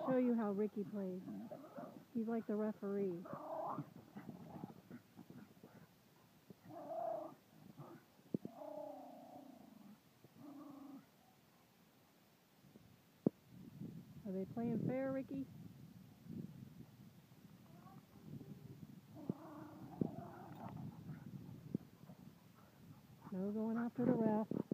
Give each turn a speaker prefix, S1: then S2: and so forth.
S1: show you how Ricky plays. He's like the referee. Are they playing fair, Ricky? No going after the ref.